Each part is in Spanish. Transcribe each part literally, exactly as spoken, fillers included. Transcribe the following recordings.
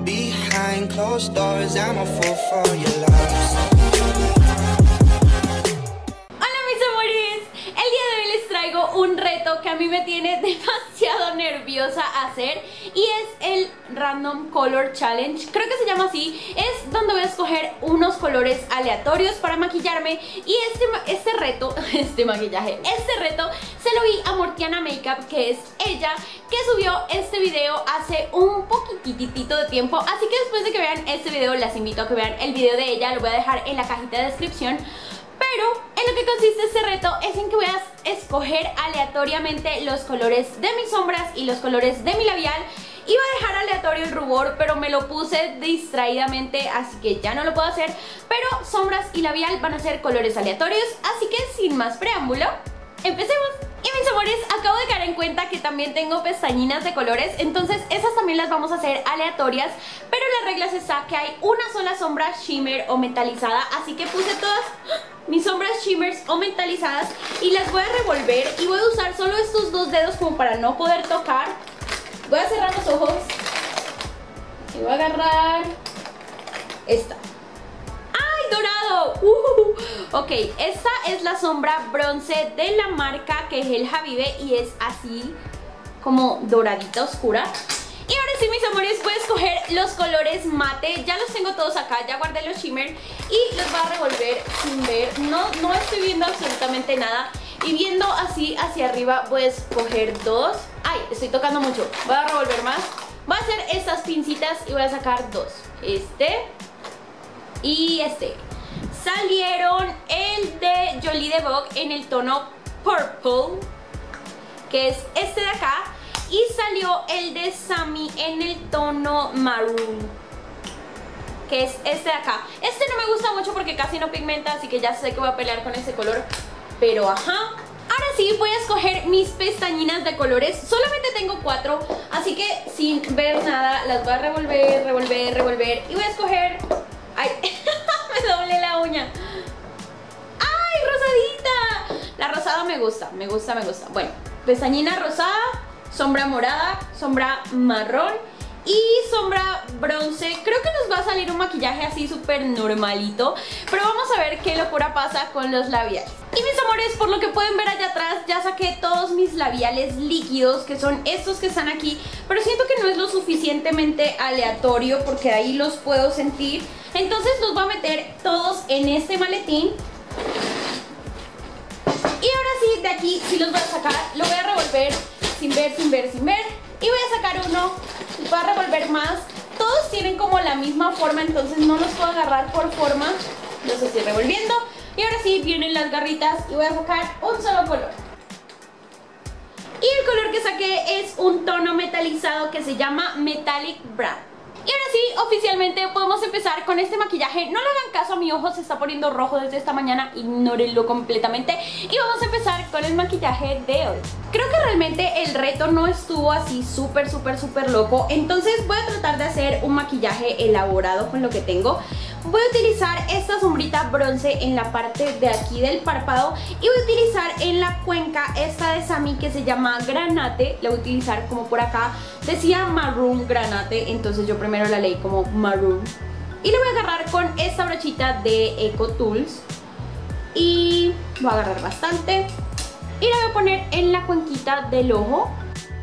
behind closed doors. I'm a fool for your love. Hola mis amores, el día de hoy les traigo un reto que a mí me tiene demasiado nerviosa hacer y es el Random Color Challenge, creo que se llama así. Es donde voy a escoger unos colores aleatorios para maquillarme y este, este reto, este maquillaje, este reto se lo vi a Mortiana Makeup, que es ella, que subió este video hace un poquitito de tiempo. Así que después de que vean este video, las invito a que vean el video de ella, lo voy a dejar en la cajita de descripción. Pero en lo que consiste este reto es en que voy a escoger aleatoriamente los colores de mis sombras y los colores de mi labial. Iba a dejar aleatorio el rubor, pero me lo puse distraídamente, así que ya no lo puedo hacer. Pero sombras y labial van a ser colores aleatorios, así que sin más preámbulo, empecemos. Y mis amores, acabo de caer en cuenta que también tengo pestañinas de colores, entonces esas también las vamos a hacer aleatorias. Pero la regla está que hay una sola sombra shimmer o metalizada, así que puse todas mis sombras shimmers o metalizadas y las voy a revolver. Y voy a usar solo estos dos dedos como para no poder tocar. Voy a cerrar los ojos y voy a agarrar esta. ¡Dorado! Uh, ok, esta es la sombra bronce de la marca que es el Habibe y es así como doradita oscura. Y ahora sí, mis amores, voy a escoger los colores mate. Ya los tengo todos acá, ya guardé los shimmer y los voy a revolver sin ver. No, no estoy viendo absolutamente nada. Y viendo así hacia arriba voy a escoger dos. Ay, estoy tocando mucho. Voy a revolver más. Voy a hacer estas pincitas y voy a sacar dos. Este y este. Salieron el de Jolie de Vogue en el tono Purple, que es este de acá, y salió el de Sammy en el tono Maroon, que es este de acá. Este no me gusta mucho porque casi no pigmenta, así que ya sé que voy a pelear con ese color, pero ajá. Ahora sí, voy a escoger mis pestañinas de colores. Solamente tengo cuatro, así que sin ver nada las voy a revolver, revolver, revolver y voy a escoger... ¡Ay! Me doblé la uña. ¡Ay, rosadita! La rosada me gusta, me gusta, me gusta. Bueno, pestañina rosada, sombra morada, sombra marrón y sombra bronce. Creo que nos va a salir un maquillaje así súper normalito, pero vamos a ver qué locura pasa con los labiales. Y mis amores, por lo que pueden ver allá atrás, ya saqué todos mis labiales líquidos, que son estos que están aquí, pero siento que no es lo suficientemente aleatorio porque ahí los puedo sentir. Entonces los voy a meter todos en este maletín. Y ahora sí, de aquí sí los voy a sacar. Lo voy a revolver sin ver, sin ver, sin ver. Y voy a sacar uno, voy a revolver más. Todos tienen como la misma forma, entonces no los puedo agarrar por forma. Los estoy revolviendo. Y ahora sí vienen las garritas y voy a sacar un solo color. Y el color que saqué es un tono metalizado que se llama Metallic Brown. Y ahora sí, oficialmente podemos empezar con este maquillaje. No le hagan caso a mi ojo, se está poniendo rojo desde esta mañana, ignórenlo completamente. Y vamos a empezar con el maquillaje de hoy. Creo que realmente el reto no estuvo así súper, súper, súper loco. Entonces voy a tratar de hacer un maquillaje elaborado con lo que tengo. Voy a utilizar esta sombrita bronce en la parte de aquí del párpado. Y voy a utilizar en la cuenca esta de Sammy que se llama Granate. La voy a utilizar como por acá. Decía Maroon Granate, entonces yo primero la leí como Maroon. Y lo voy a agarrar con esta brochita de Eco Tools. Y voy a agarrar bastante. Y la voy a poner en la cuenquita del ojo.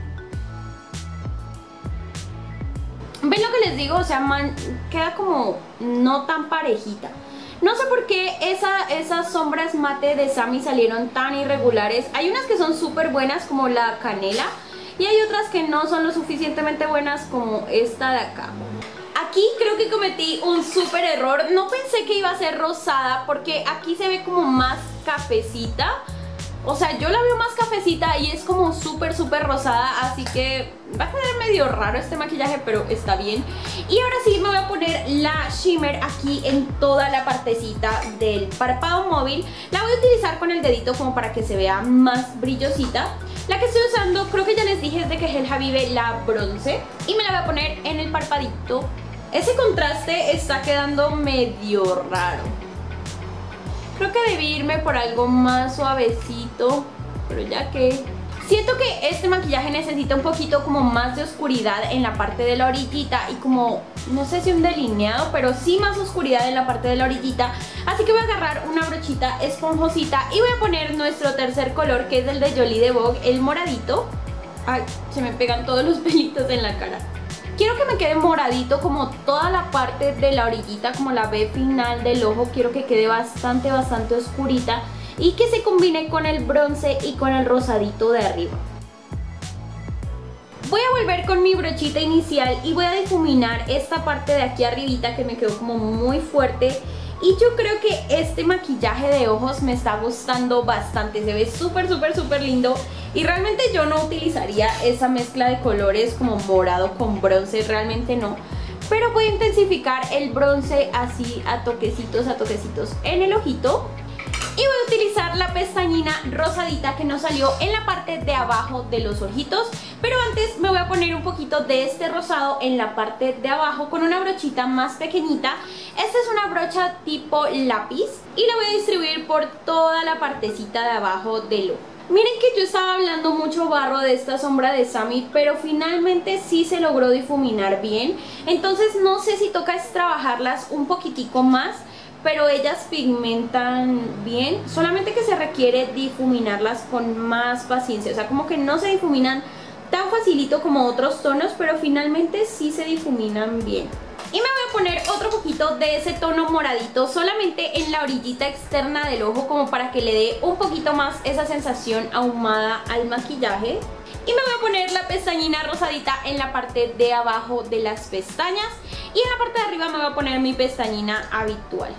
¿Ven lo que les digo? O sea, man, queda como no tan parejita. No sé por qué esa, esas sombras mate de Sammy salieron tan irregulares. Hay unas que son súper buenas como la canela y hay otras que no son lo suficientemente buenas como esta de acá. Aquí creo que cometí un súper error. No pensé que iba a ser rosada porque aquí se ve como más cafecita. O sea, yo la veo más cafecita y es como súper, súper rosada. Así que va a quedar medio raro este maquillaje, pero está bien. Y ahora sí me voy a poner la shimmer aquí en toda la partecita del párpado móvil. La voy a utilizar con el dedito como para que se vea más brillosita. La que estoy usando, creo que ya les dije, es de que es el Habibe, la bronce. Y me la voy a poner en el parpadito. Ese contraste está quedando medio raro. Creo que debí irme por algo más suavecito, pero ya que Siento que este maquillaje necesita un poquito como más de oscuridad en la parte de la orillita y como, no sé si un delineado, pero sí más oscuridad en la parte de la orillita. Así que voy a agarrar una brochita esponjosita y voy a poner nuestro tercer color, que es el de Jolie de Vogue, el moradito. Ay, se me pegan todos los pelitos en la cara. Quiero que me quede moradito como toda la parte de la orillita, como la B final del ojo. Quiero que quede bastante, bastante oscurita y que se combine con el bronce y con el rosadito de arriba. Voy a volver con mi brochita inicial y voy a difuminar esta parte de aquí arribita que me quedó como muy fuerte. Y yo creo que este maquillaje de ojos me está gustando bastante, se ve súper súper súper lindo. Y realmente yo no utilizaría esa mezcla de colores como morado con bronce, realmente no. Pero voy a intensificar el bronce así a toquecitos, a toquecitos en el ojito. Y voy a utilizar la pestañina rosadita que nos salió en la parte de abajo de los ojitos. Pero antes me voy a poner un poquito de este rosado en la parte de abajo con una brochita más pequeñita. Esta es una brocha tipo lápiz y la voy a distribuir por toda la partecita de abajo del ojo. Miren que yo estaba hablando mucho barro de esta sombra de Summit, pero finalmente sí se logró difuminar bien. Entonces no sé si toca es trabajarlas un poquitico más, pero ellas pigmentan bien, solamente que se requiere difuminarlas con más paciencia. O sea, como que no se difuminan tan facilito como otros tonos, pero finalmente sí se difuminan bien. Y me voy a poner otro poquito de ese tono moradito solamente en la orillita externa del ojo, como para que le dé un poquito más esa sensación ahumada al maquillaje. Y me voy a poner la pestañina rosadita en la parte de abajo de las pestañas. Y en la parte de arriba me voy a poner mi pestañina habitual.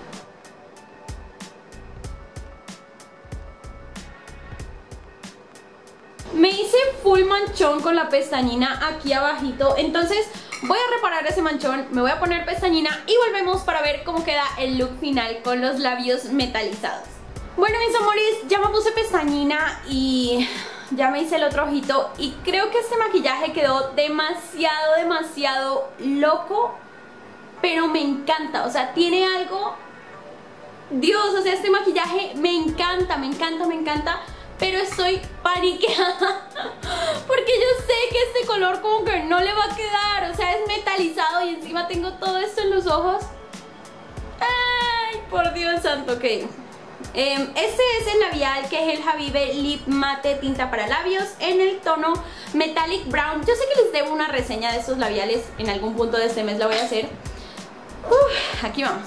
Me hice full manchón con la pestañina aquí abajito, entonces voy a reparar ese manchón, me voy a poner pestañina y volvemos para ver cómo queda el look final con los labios metalizados. Bueno, mis amores, ya me puse pestañina y ya me hice el otro ojito y creo que este maquillaje quedó demasiado, demasiado loco, pero me encanta, o sea, tiene algo... Dios, o sea, este maquillaje me encanta, me encanta, me encanta. Pero estoy paniqueada porque yo sé que este color como que no le va a quedar. O sea, es metalizado y encima tengo todo esto en los ojos. Ay, por Dios santo, ok. eh, Este es el labial, que es el Habibe Lip Matte Tinta para Labios en el tono Metallic Brown. Yo sé que les debo una reseña de estos labiales, en algún punto de este mes la voy a hacer. Uf, aquí vamos.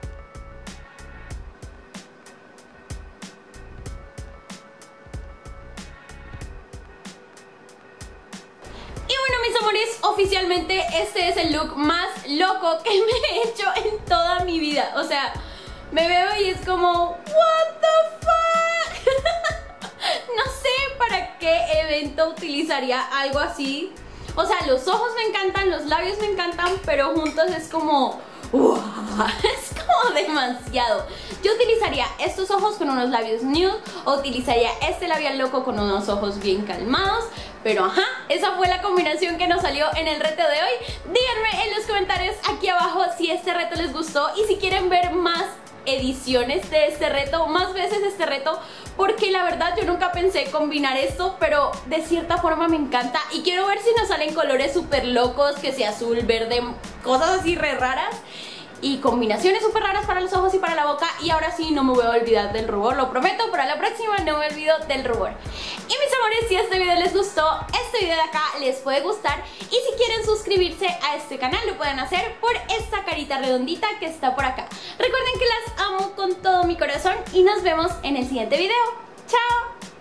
Oficialmente este es el look más loco que me he hecho en toda mi vida. O sea, me veo y es como what the fuck. No sé para qué evento utilizaría algo así. O sea, los ojos me encantan, los labios me encantan, pero juntos es como wow, es como demasiado. Yo utilizaría estos ojos con unos labios nude, o utilizaría este labial loco con unos ojos bien calmados. Pero ajá, esa fue la combinación que nos salió en el reto de hoy. Díganme en los comentarios aquí abajo si este reto les gustó y si quieren ver más ediciones de este reto, más veces este reto, porque la verdad yo nunca pensé combinar esto, pero de cierta forma me encanta y quiero ver si nos salen colores súper locos, que sea azul, verde, cosas así re raras. Y combinaciones súper raras para los ojos y para la boca. Y ahora sí, no me voy a olvidar del rubor, lo prometo, pero a la próxima no me olvido del rubor. Y mis amores, si este video les gustó, este video de acá les puede gustar. Y si quieren suscribirse a este canal, lo pueden hacer por esta carita redondita que está por acá. Recuerden que las amo con todo mi corazón y nos vemos en el siguiente video. ¡Chao!